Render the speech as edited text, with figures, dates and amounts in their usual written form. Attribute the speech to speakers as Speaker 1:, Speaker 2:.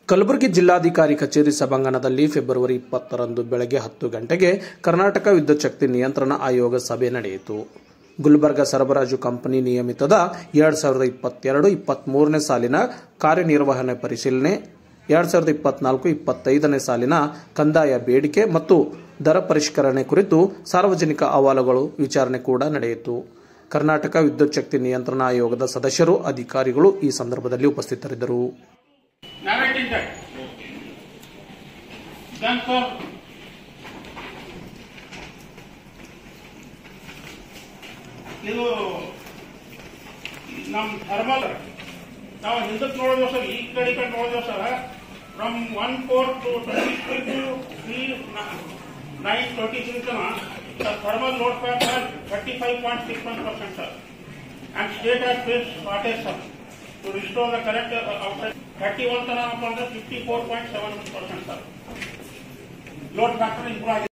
Speaker 1: ಕಲಬುರಗಿ ಜಿಲ್ಲಾಧಿಕಾರಿ ಕಚೇರಿ ಸಭಾಂಗಣದಲ್ಲಿ ಫೆಬ್ರವರಿ 20ರಂದು ಬೆಳಗ್ಗೆ 10 ಗಂಟೆಗೆ ಕರ್ನಾಟಕ ವಿದ್ಯುತ್ ಶಕ್ತಿ ನಿಯಂತ್ರಣ ಆಯೋಗ ಸಭೆ ನಡೆಯಿತು. ಗುಲ್ಬರ್ಗಾ ಸರಬರಾಜು ಕಂಪನಿ ನಿಯಮಿತದ 2022-23ನೇ ಸಾಲಿನ ಕಾರ್ಯನಿರ್ವಹಣೆ ಪರಿಶೀಲನೆ, 2024-25ನೇ ಸಾಲಿನ ಕಂದಾಯ ಬೇಡಿಕೆ ಮತ್ತು ದರ ಪರಿಷ್ಕರಣೆ ಕುರಿತು ಸಾರ್ವಜನಿಕ ಅಹವಾಲುಗಳು ವಿಚಾರಣೆ ಕೂಡ ನಡೆಯಿತು. ಕರ್ನಾಟಕ ವಿದ್ಯುತ್ ಶಕ್ತಿ ನಿಯಂತ್ರಣ ಆಯೋಗದ ಸದಸ್ಯರು, ಅಧಿಕಾರಿಗಳು ಈ ಸಂದರ್ಭದಲ್ಲಿ ಉಪಸ್ಥಿತರಿದ್ದರು.
Speaker 2: Narrating that. Then sir, ಇದು ನಮ್ಮ ಥರ್ಮಲ್ ನಾವು ಹಿಂದಕ್ಕೆ ನೋಡಿದ್ವಿ ಸರ್, ಈ ಕಡೆ ನೋಡಿದ್ವಿ ಸರ್. ಫ್ರಮ್ 1/4 to 3/9/23 ತನಕ thermal load factor 35.61% sir, and state has faced shortage sir. To restore the correct outside 31 ತನಕ 54.71% sir. Load factor improve